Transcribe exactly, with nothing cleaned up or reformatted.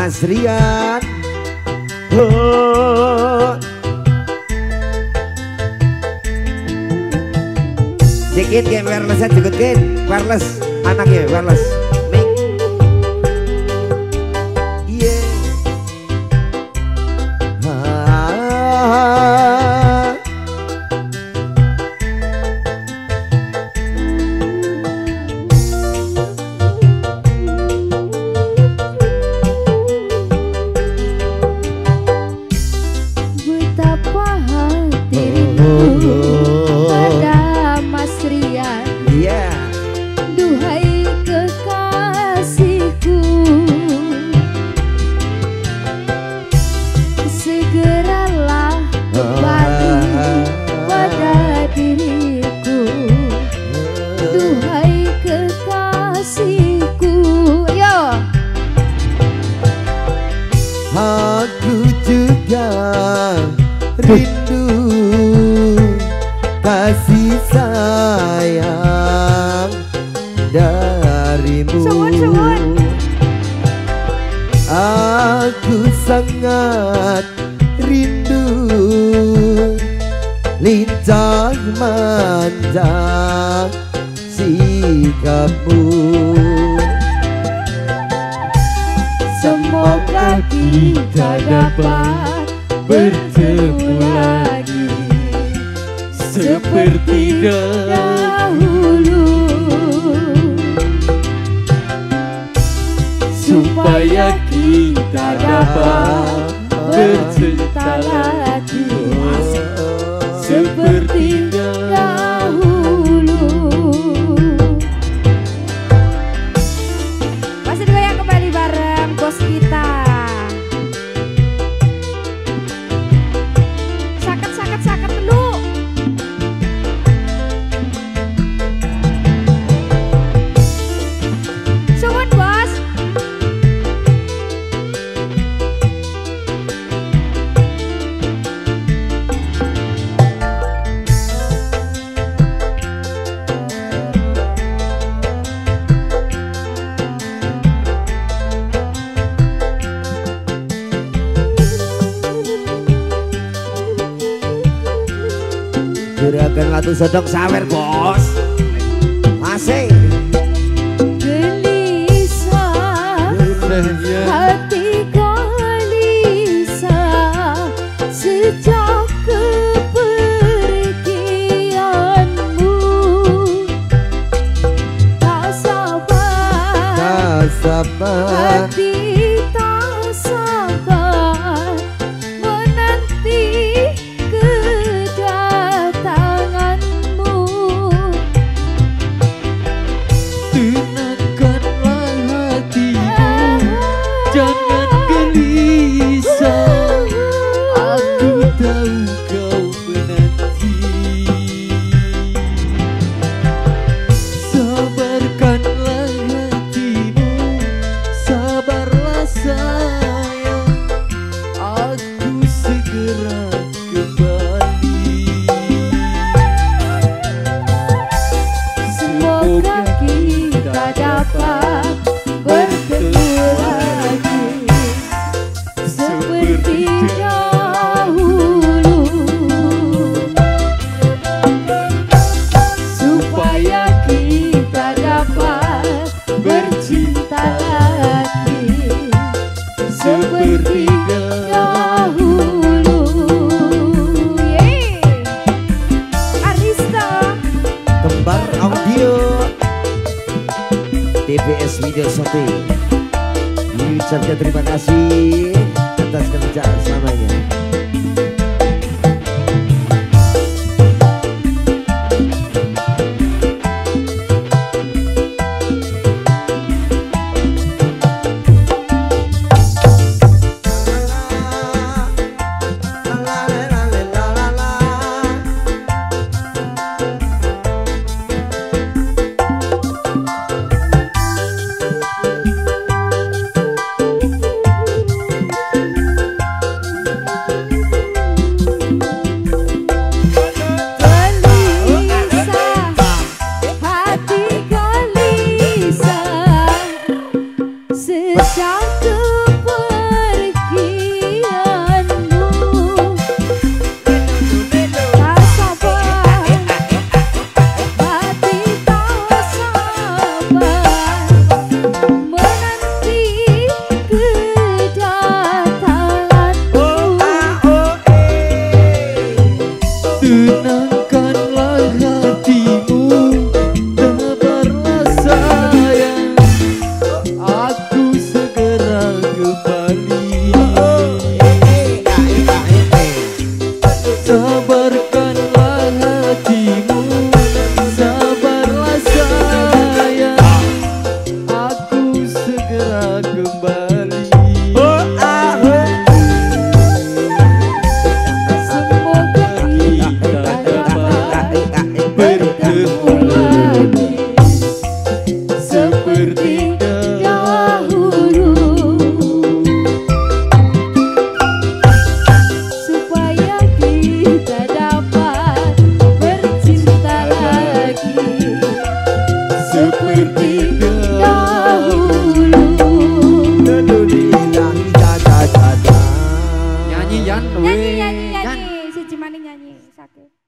Mas Rian. Oh. Dikit kayak wireless aja juga kan, wireless anaknya wireless. Mic. Yeah. Ah. Betapa hatimu pada Mas Rian. Yeah. Duhai kekasihku, segeralah kembali pada diriku. Duhai kekasihku, yo. Aku juga rindu kasih sayang darimu. Suwun, suwun. Aku sangat rindu lincah manja sikapmu. Semoga kita dapat bertemu lagi seperti dahulu, supaya kita dapat bercinta lagi seperti dahulu. Masih goyang kembali bareng bos kita. Saket-saket-saket dulu. Suwun bos. Juragan Latu Sodong sawer bos. Masih Gelisah, hati gelisah sejak kepergianmu. Tak sabar, tak sabar, hati tak sabar menanti kedatanganmu. Tenangkanlah hatimu, jangan gelisah. Aku tahu kau menanti. Sabarkanlah hatimu, sabarlah sayang. Aku segera kembali. Semoga kita dapat bertemu lagi seperti dahulu, supaya kita dapat bercinta lagi seperti dahulu. Yeay. Arista kembar audio T B S Video Shooting. Diucapkan terima kasih atas kerjasamanya. seperti dahulu. Nyanyi Yan, Nyanyi nyanyi nyanyi, si Cimani nyanyi sakit.